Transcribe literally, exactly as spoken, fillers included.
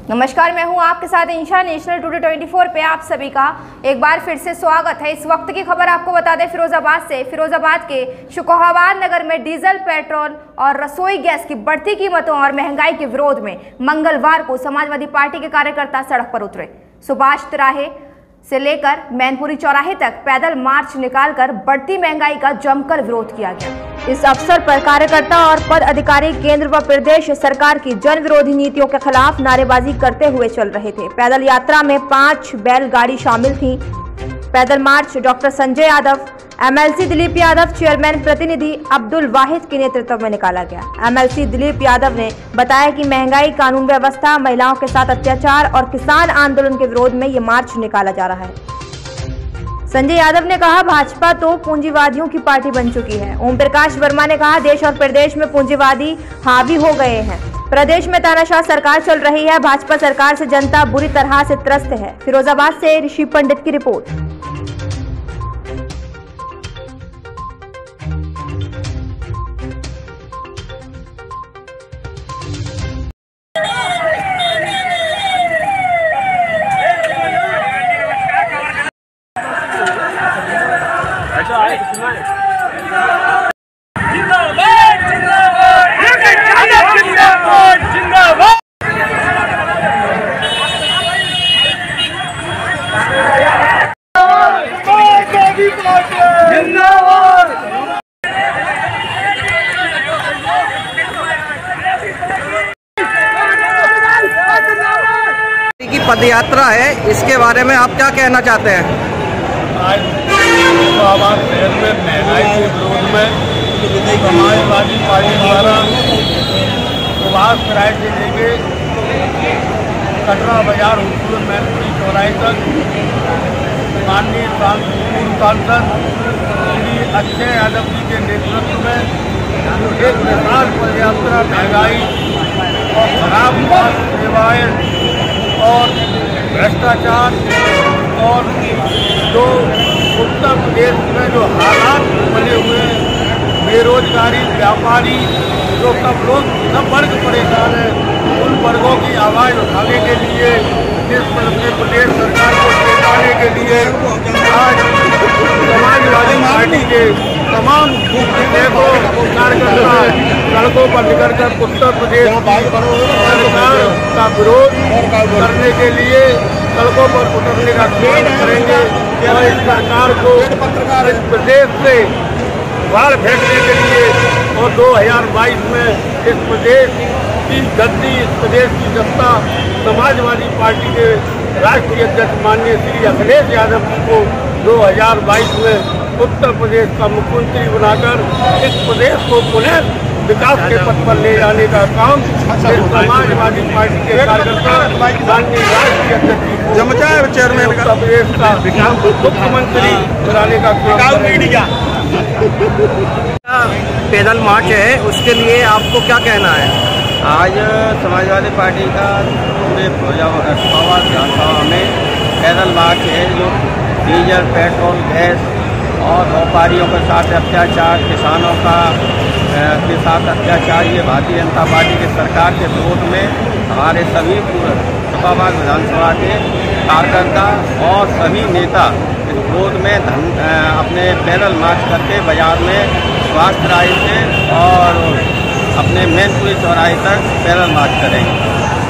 नमस्कार, मैं हूं आपके साथ इंशा। नेशनल टुडे चौबीस पे आप सभी का एक बार फिर से स्वागत है। इस वक्त की खबर आपको बता दें फिरोजाबाद से। फिरोजाबाद के शुकोहाबाद नगर में डीजल, पेट्रोल और रसोई गैस की बढ़ती कीमतों और महंगाई के विरोध में मंगलवार को समाजवादी पार्टी के कार्यकर्ता सड़क पर उतरे। सुभाष तिराहे से लेकर मैनपुरी चौराहे तक पैदल मार्च निकालकर बढ़ती महंगाई का जमकर विरोध किया गया। इस अवसर पर कार्यकर्ता और पद अधिकारी केंद्र व प्रदेश सरकार की जन विरोधी नीतियों के खिलाफ नारेबाजी करते हुए चल रहे थे। पैदल यात्रा में पांच बैलगाड़ी शामिल थी। पैदल march doctor Sanjay Yadav, MLC Dilip Yadav, chairman प्रतिनिधि अब्दुल वाहिद के नेतृत्व में निकाला गया। एमएलसी दिलीप यादव ने बताया कि महंगाई, कानून व्यवस्था, महिलाओं के साथ अत्याचार और किसान आंदोलन के विरोध में ये मार्च निकाला जा रहा है। संजय यादव ने कहा, भाजपा तो पूंजीवादियों की पार्टी बन चुकी है। ओम प्रकाश वर्मा ने कहा, देश और प्रदेश में पूंजीवादी हावी हो गए हैं। प्रदेश में तानाशाह सरकार चल रही है। भाजपा सरकार से जनता बुरी तरह से त्रस्त है। फिरोजाबाद से ऋषि पंडित की रिपोर्ट। की पदयात्रा है, इसके बारे में आप क्या कहना चाहते हैं? आज शुकोहाबाद शहर में महंगाई के विरोध में समाजवादी पार्टी द्वारा सुभाष तिराहे से लेके कटरा बाजार हुलपुर मैनपुरी चौराहे तक माननीय पूर्व सांसद श्री अक्षय यादव जी के नेतृत्व में एक विशाल पदयात्रा महंगाई और खराब स्वास्थ्य सेवाएं और भ्रष्टाचार और जो उत्तर प्रदेश में जो हालात बने हुए हैं, बेरोजगारी, व्यापारी, जो सब लोग सब वर्ग परेशान हैं, उन वर्गों की आवाज़ उठाने के लिए, जिस प्रदेश सरकार को चेताने के लिए आज समाजवादी पार्टी के तमाम नेताओं कार्यकर्ता सड़कों पर निकलकर उत्तर प्रदेश सरकार का विरोध करने के लिए सड़कों पर उतरने का प्रयास करेंगे और इस सरकार को इस प्रदेश से बाहर फेंकने के लिए और दो हज़ार बाईस में इस प्रदेश की गद्दी, इस प्रदेश की सत्ता समाजवादी पार्टी के राष्ट्रीय अध्यक्ष माननीय श्री अखिलेश यादव जी को दो हज़ार बाईस में उत्तर प्रदेश का मुख्यमंत्री बनाकर इस प्रदेश को पुनः विकास के पथ पर ले जाने का काम समाजवादी पार्टी के कार्यकर्ता माननीय राष्ट्रीय अध्यक्ष चेयरमैन उत्तर प्रदेश का मुख्यमंत्री बनाने का काम। पैदल मार्च है, उसके लिए आपको क्या कहना है? आज समाजवादी पार्टी का पूरे शुकोहाबाद विधानसभा में पैदल मार्च है, जो डीजल, पेट्रोल, गैस और व्यापारियों के साथ अत्याचार, किसानों का के साथ अत्याचार, ये भारतीय जनता पार्टी की सरकार के विरोध में हमारे सभी शुकोहाबाद विधानसभा के कार्यकर्ता और सभी नेता इस विरोध में धन अपने पैदल मार्च करके बाजार में सुभाष तिराहे से और अपने मैनपुरी चौराहे तक पैदल मार्च करेंगे।